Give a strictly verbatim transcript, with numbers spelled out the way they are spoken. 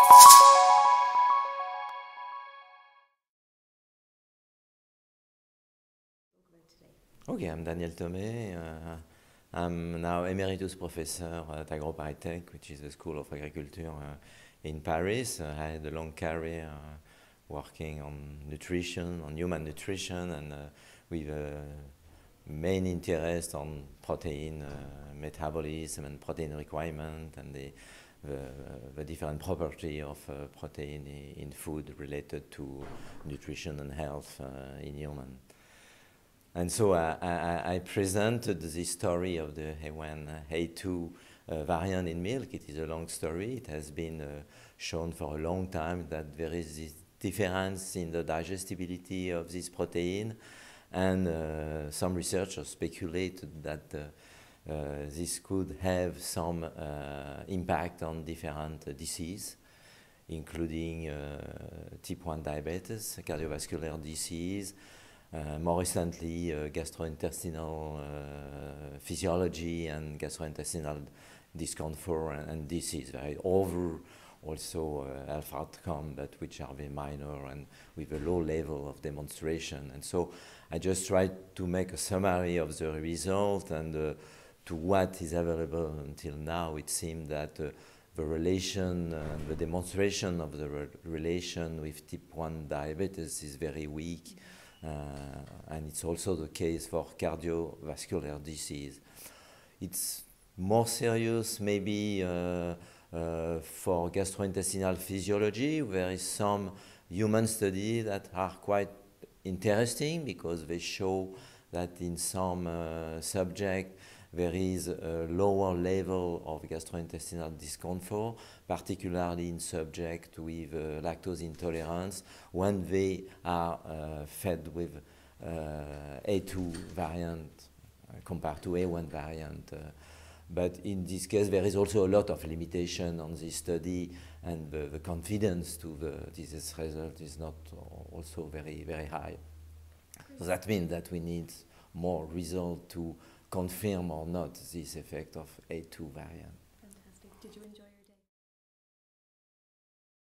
Okay, I'm Daniel Thomé. Uh, I'm now Emeritus Professor at AgroParisTech, which is the School of Agriculture uh, in Paris. Uh, I had a long career uh, working on nutrition, on human nutrition, and uh, with a main interest on protein uh, metabolism and protein requirement and the, the, the different property of uh, protein in food related to nutrition and health uh, in human. And so I, I, I presented the story of the A one A two uh, variant in milk. It is a long story. It has been uh, shown for a long time that there is this difference in the digestibility of this protein, and uh, some researchers speculated that uh, uh, this could have some uh, impact on different uh, diseases, including uh, type one diabetes, cardiovascular disease, Uh, more recently, uh, gastrointestinal uh, physiology and gastrointestinal discomfort and, and disease, very over also uh, health outcome, but which are very minor and with a low level of demonstration. And so I just tried to make a summary of the result, and uh, to what is available until now, it seemed that uh, the relation and the demonstration of the re relation with type one diabetes is very weak. Uh, and it's also the case for cardiovascular disease. It's more serious maybe uh, uh, for gastrointestinal physiology. There is some human studies that are quite interesting because they show that in some uh, subjects there is a lower level of gastrointestinal discomfort, particularly in subjects with uh, lactose intolerance when they are uh, fed with uh, A two variant uh, compared to A one variant. Uh, but in this case, there is also a lot of limitation on this study, and the, the confidence to the disease result is not also very, very high. So that means that we need more result to confirm or not this effect of A two variant. Fantastic. Did you enjoy